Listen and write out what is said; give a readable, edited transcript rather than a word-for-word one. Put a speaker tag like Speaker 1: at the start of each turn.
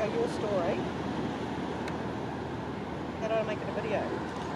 Speaker 1: your story. How do I make it a video?